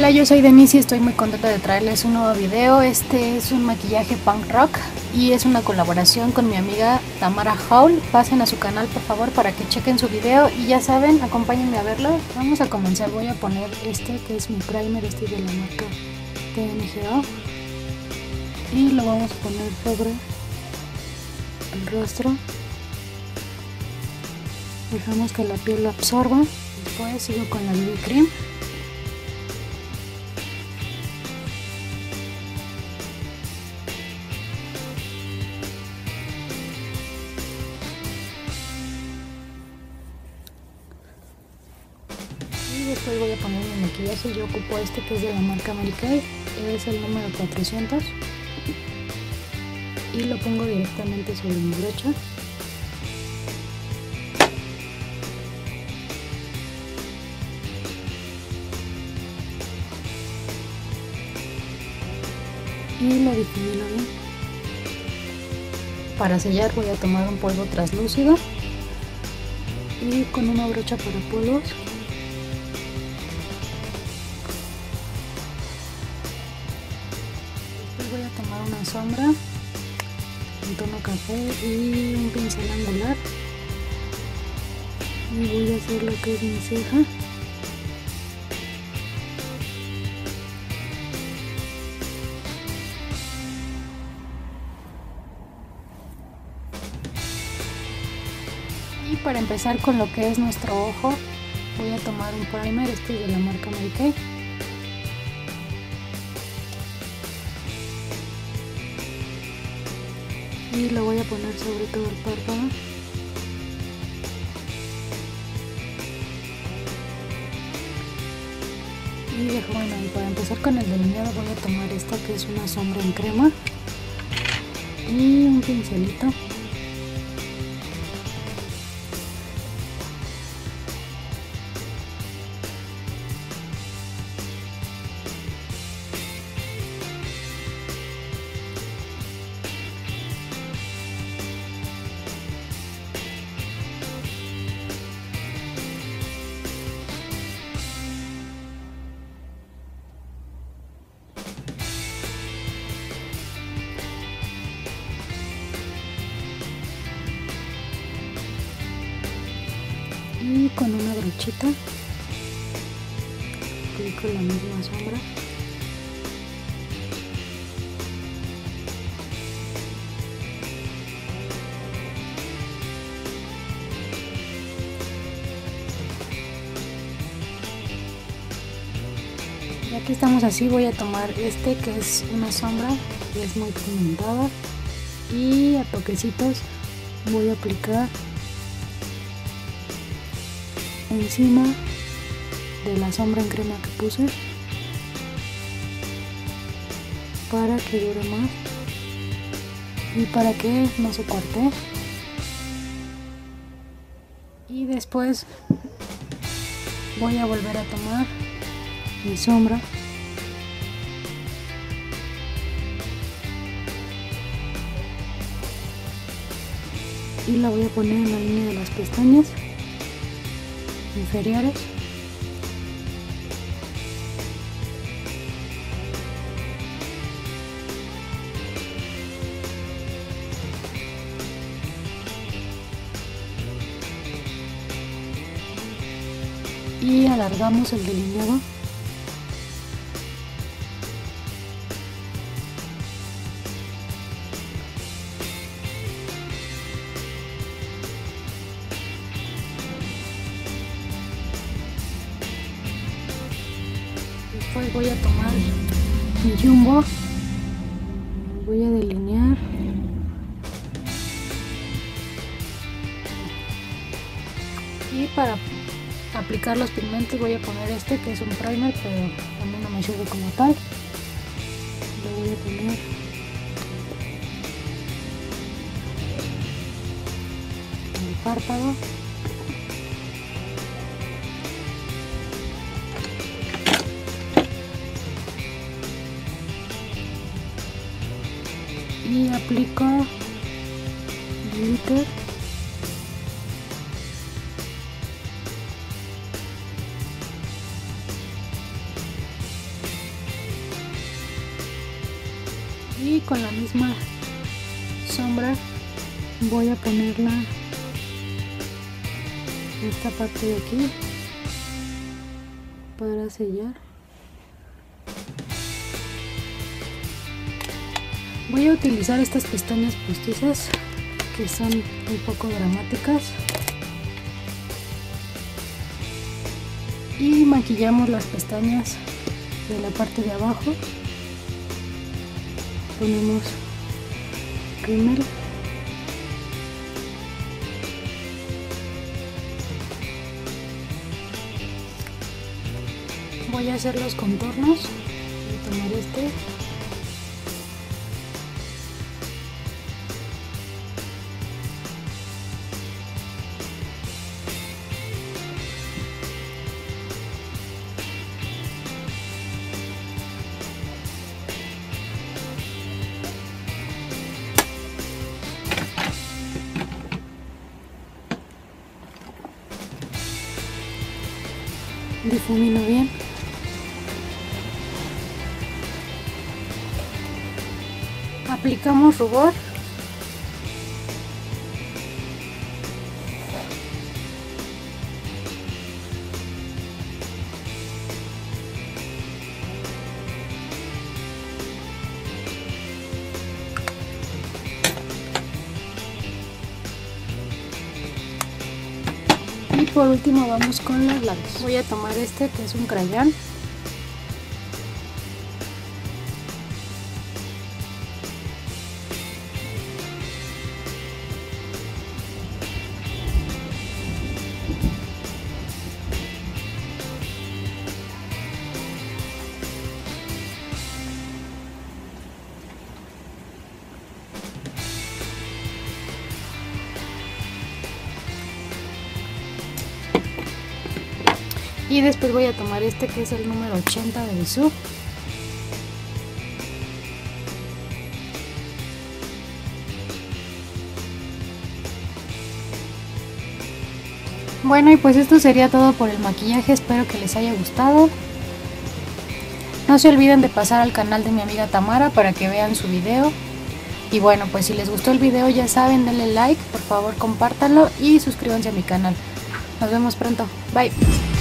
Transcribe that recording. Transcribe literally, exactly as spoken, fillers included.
Hola, yo soy Denise y estoy muy contenta de traerles un nuevo video. Este es un maquillaje punk rock y es una colaboración con mi amiga Tamara Hall. Pasen a su canal por favor para que chequen su video y ya saben, acompáñenme a verlo. Vamos a comenzar. Voy a poner este que es mi primer, este de la marca T N G O, y lo vamos a poner sobre el rostro. Dejamos que la piel lo absorba. Después sigo con la B B cream. Y después voy a poner mi maquillaje. Yo ocupo este que es de la marca Mary Kay, es el número cuatrocientos, y lo pongo directamente sobre mi brocha. Y lo difumino bien. Para sellar voy a tomar un polvo translúcido y con una brocha para polvos después voy a tomar una sombra en tono café y un pincel angular y voy a hacer lo que es mi ceja. Y para empezar con lo que es nuestro ojo, voy a tomar un primer, este es de la marca Mary Kay. Y lo voy a poner sobre todo el párpado. Y dejo, bueno, y para empezar con el delineado voy a tomar esta que es una sombra en crema y un pincelito. Y con una brochita aplico la misma sombra. Ya que estamos así, voy a tomar este que es una sombra que es muy pigmentada y a toquecitos voy a aplicar encima de la sombra en crema que puse para que dure más y para que no se cuartee. Y después voy a volver a tomar mi sombra y la voy a poner en la línea de las pestañas inferiores. Y alargamos el delineado. Después voy a tomar mi jumbo, voy a delinear y para aplicar los pigmentos voy a poner este que es un primer, pero a mí no me sirve como tal. Lo voy a poner en el párpado. Y aplico glitter Y con la misma sombra voy a ponerla en esta parte de aquí para sellar. Voy a utilizar estas pestañas postizas que son un poco dramáticas y maquillamos las pestañas de la parte de abajo. Ponemos rímel, voy a hacer los contornos. Voy a tomar este difumino bien. Aplicamos rubor. Y por último vamos con los labios. Voy a tomar este que es un crayón. Y después voy a tomar este que es el número ochenta de Bisú. Bueno, y pues esto sería todo por el maquillaje, espero que les haya gustado. No se olviden de pasar al canal de mi amiga Tamara para que vean su video. Y bueno, pues si les gustó el video ya saben, denle like, por favor compártanlo y suscríbanse a mi canal. Nos vemos pronto, bye.